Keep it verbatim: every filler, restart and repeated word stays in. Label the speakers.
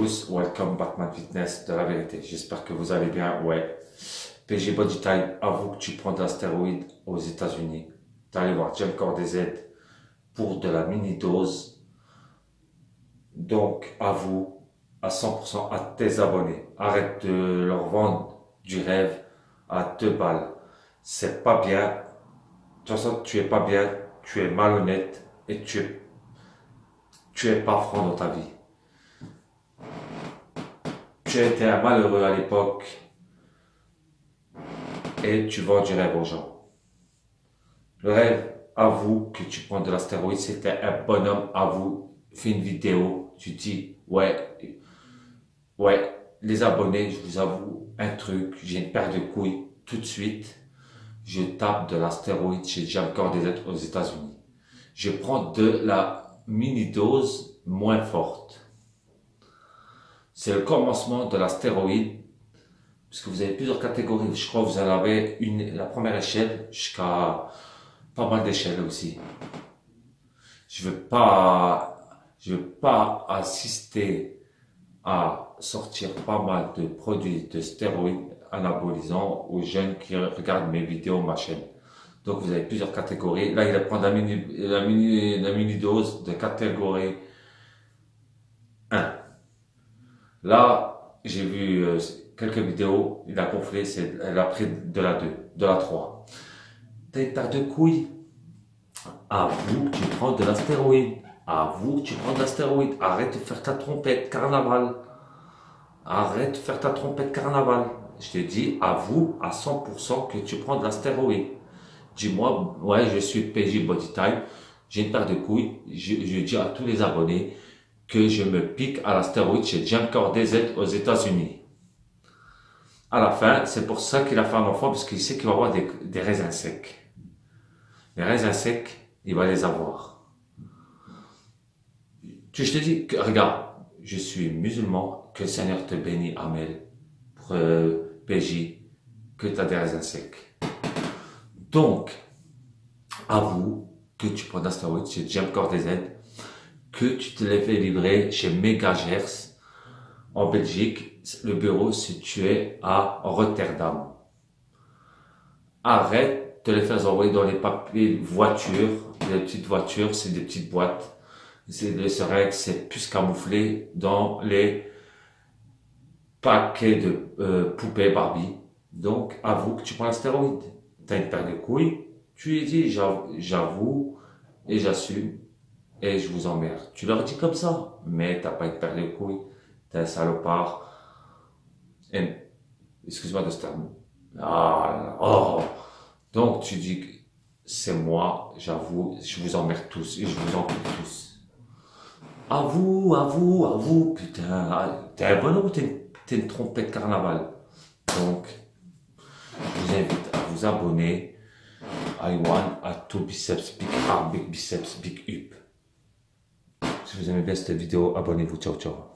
Speaker 1: tous, welcome Batman Fitness de la vérité. J'espère que vous allez bien. Ouais. P G Body Type, avoue que tu prends de la stéroïde aux États-Unis. Tu allé voir Gym Core D Z pour de la mini dose. Donc, avoue à cent pour cent à tes abonnés. Arrête de leur vendre du rêve à deux balles. C'est pas bien. De toute façon, tu es pas bien, tu es malhonnête et tu es, tu es pas franc dans ta vie. Tu étais un malheureux à l'époque et tu vends du rêve aux gens. Le rêve, avoue que tu prends de la stéroïde, c'était un bonhomme, avoue, fais une vidéo, tu dis, ouais, ouais, les abonnés, je vous avoue un truc, j'ai une paire de couilles, tout de suite, je tape de la stéroïde chez Gym Core D Z aux États-Unis. Je prends de la mini-dose moins forte. C'est le commencement de la stéroïde, parce que vous avez plusieurs catégories. Je crois que vous en avez une, la première échelle jusqu'à pas mal d'échelles aussi. Je veux pas, je veux pas assister à sortir pas mal de produits de stéroïdes anabolisants aux jeunes qui regardent mes vidéos, ma chaîne. Donc vous avez plusieurs catégories. Là, il va prendre la mini, la mini, la mini dose de catégorie un. Là, j'ai vu euh, quelques vidéos, il a gonflé, c'est, elle a pris de la deux, de la trois. T'as une paire de couilles. Avoue que tu prends de la stéroïde. Avoue que tu prends de la stéroïde. Arrête de faire ta trompette carnaval. Arrête de faire ta trompette carnaval. Je te dis, avoue à cent pour cent que tu prends de la stéroïde. Dis-moi, ouais, je suis P G Body Type, j'ai une paire de couilles. Je, je dis à tous les abonnés que je me pique à la stéroïde chez Gym Core D Z aux États-Unis. À la fin, c'est pour ça qu'il a fait un enfant, parce qu'il sait qu'il va avoir des, des raisins secs. Les raisins secs, il va les avoir. Tu, je te dis que, regarde, je suis musulman, que le Seigneur te bénit, Amel, pour euh, P J, que tu as des raisins secs. Donc, avoue que tu prends de la stéroïde chez Gym Core D Z, que tu te les fais livrer chez Megagers en Belgique, le bureau situé à Rotterdam. Arrête de les faire envoyer dans les papiers voitures, les petites voitures, c'est des petites boîtes. C'est les seringues, c'est plus camouflé dans les paquets de euh, poupées Barbie. Donc, avoue que tu prends la stéroïde. T'as une paire de couilles, tu lui dis j'avoue et j'assume et je vous emmerde. Tu leur dis comme ça, mais t'as pas une paire de couilles, t'es un salopard. Excuse-moi de ce terme. Ah, oh. Donc tu dis que c'est moi, j'avoue, je vous emmerde tous et je vous encule tous. Avoue, avoue, avoue, putain, t'es un bonhomme ou t'es une, une trompette carnaval? Donc, je vous invite à vous abonner. I want a two biceps, big arm, big biceps, big hip. Si vous aimez bien cette vidéo, abonnez-vous. Ciao, ciao.